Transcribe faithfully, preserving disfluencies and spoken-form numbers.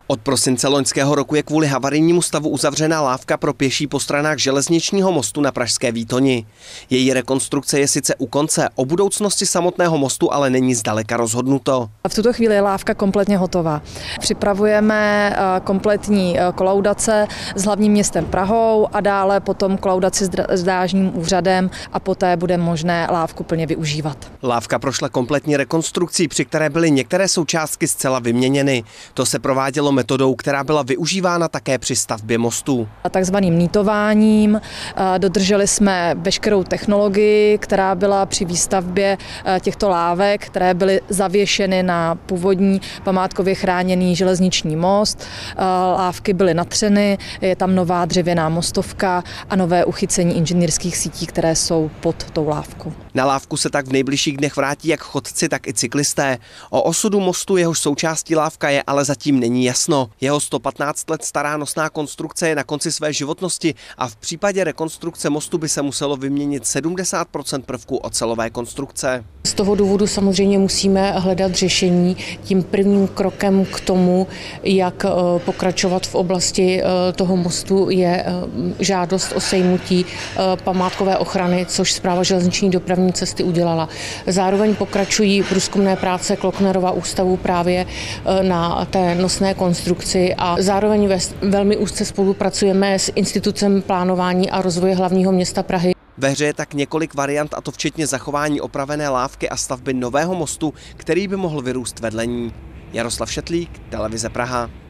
Od prosince loňského roku je kvůli havarijnímu stavu uzavřená lávka pro pěší po stranách železničního mostu na pražské Výtoni. Její rekonstrukce je sice u konce, o budoucnosti samotného mostu ale není zdaleka rozhodnuto. V tuto chvíli je lávka kompletně hotová. Připravujeme kompletní kolaudace s hlavním městem Prahou a dále potom kolaudaci s drážním úřadem a poté bude možné lávku plně využívat. Lávka prošla kompletní rekonstrukcí, při které byly některé součástky zcela vyměněny. To se provádělo metodou, která byla využívána také při stavbě mostu. Takzvaným nitováním dodrželi jsme veškerou technologii, která byla při výstavbě těchto lávek, které byly zavěšeny na původní památkově chráněný železniční most. Lávky byly natřeny, je tam nová dřevěná mostovka a nové uchycení inženýrských sítí, které jsou pod tou lávkou. Na lávku se tak v nejbližších dnech vrátí jak chodci, tak i cyklisté. O osudu mostu, jehož součástí lávka je, ale zatím není jasno. Jeho sto patnáct let stará nosná konstrukce je na konci své životnosti a v případě rekonstrukce mostu by se muselo vyměnit sedmdesát procent prvků ocelové konstrukce. Z toho důvodu samozřejmě musíme hledat řešení. Tím prvním krokem k tomu, jak pokračovat v oblasti toho mostu, je žádost o sejmutí památkové ochrany, což Správa železniční dopravní cesty udělala. Zároveň pokračují průzkumné práce Klocknerova ústavu právě na té nosné konstrukci a zároveň velmi úzce spolupracujeme s Institutem plánování a rozvoje hlavního města Prahy. Ve hře je tak několik variant, a to včetně zachování opravené lávky a stavby nového mostu, který by mohl vyrůst vedle ní. Jaroslav Šetlík, Televize Praha.